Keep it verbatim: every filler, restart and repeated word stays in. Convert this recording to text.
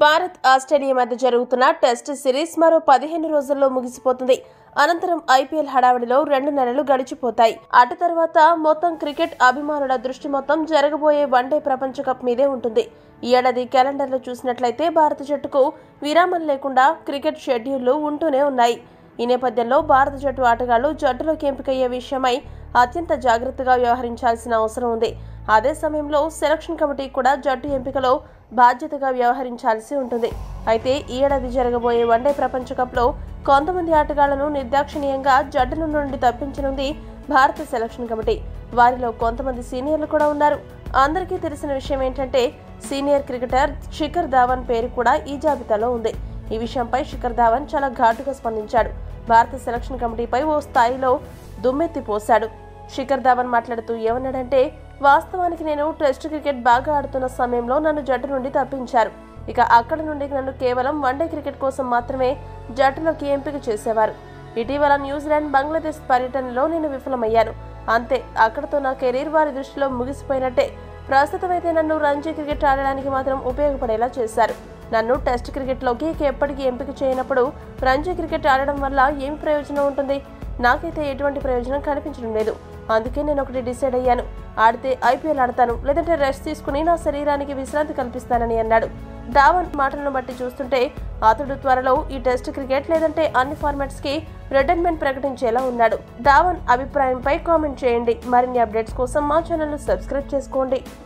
Bharat Australia మధ్య జరుగుతున్న test series మరో పదిహేను రోజుల్లో ముగిసిపోతుంది. అనంతరం ఐపీఎల్ హడావిడిలో రెండు నెలలు గడిచిపోతాయి. అటు తర్వాత మొత్తం క్రికెట్ అభిమానుల దృష్టి మొత్తం జరగబోయే వన్డే ప్రపంచ కప్ మీదే ఉంటుంది. ఈ ఏడాది క్యాలెండర్లో చూసినట్లయితే భారత జట్టుకు విరామం లేకుండా క్రికెట్ షెడ్యూళ్లు ఉంటూనే ఉన్నాయి. ఈ నేపథ్యంలో భారత జట్టు ఆటగాళ్లు జట్టులోకి ఎంపికయ్యే విషయమై అత్యంత జాగ్రత్తగా వ్యవహరించాల్సిన అవసరం ఉంది. అదే సమయంలో సెలక్షన్ కమిటీ కూడా జట్టు ఎంపికలో బాధ్యతగా వ్యవహరించాల్సి ఉంటుంది. అయితే ఈ ఏడాది జరగబోయే వన్డే ప్రపంచ కప్లో కొంతమంది ఆటగాళ్లను నిర్దాక్షిణీయంగా జట్టు నుండి తప్పించనుంది భారత సెలక్షన్ కమిటీ. వారిలో కొంతమంది సీనియర్లు కూడా ఉన్నారు. అందరికీ తెలిసిన విషయం ఏంటంటే సీనియర్ క్రికెటర్ శిఖర్ ధావన్ పేరు కూడా ఈ జాబితాలో ఉంది. ఈ విషయంపై శిఖర్ ధావన్ చాలా ఘాటుగా స్పందించాడు. భారత సెలక్షన్ కమిటీపై ఓ స్థాయిలో దుమ్మెత్తి పోశాడు. శిఖర్ ధావన్ మాట్లాడుతూ ఏమన్నాడంటే, వాస్తవానికి నేను టెస్ట్ క్రికెట్ బాగా ఆడుతున్న సమయంలో నన్ను జట్టు నుండి తప్పించారు. ఇక అక్కడ నుండి నన్ను కేవలం వన్డే క్రికెట్ కోసం మాత్రమే జట్టులోకి ఎంపిక చేసేవారు. ఇటీవల న్యూజిలాండ్, బంగ్లాదేశ్ పర్యటనలో నేను విఫలమయ్యాను. అంతే, అక్కడతో నా కెరీర్ వారి దృష్టిలో ముగిసిపోయినట్టే. ప్రస్తుతం అయితే నన్ను రంజీ క్రికెట్ ఆడడానికి మాత్రం ఉపయోగపడేలా చేశారు. నన్ను టెస్ట్ క్రికెట్లోకి ఎప్పటికీ ఎంపిక చేయనప్పుడు రంజీ క్రికెట్ ఆడడం వల్ల ఏమి ప్రయోజనం ఉంటుంది? నాకైతే ఎటువంటి ప్రయోజనం కనిపించడం లేదు. అందుకే నేను ఒకటి డిసైడ్ అయ్యాను, ఆడితే ఐపీఎల్ ఆడతాను, లేదంటే రెస్ట్ తీసుకుని నా శరీరానికి విశ్రాంతి కల్పిస్తానని అన్నాడు. ధావన్ మాటలను బట్టి చూస్తుంటే అతడు త్వరలో ఈ టెస్ట్ క్రికెట్ లేదంటే అన్ని ఫార్మాట్స్ కి రిటైర్మెంట్ ప్రకటించేలా ఉన్నాడు. ధావన్ అభిప్రాయంపై కామెంట్ చేయండి. మరిన్ని అప్డేట్స్ కోసం మా ఛానల్ ను సబ్స్క్రైబ్ చేసుకోండి.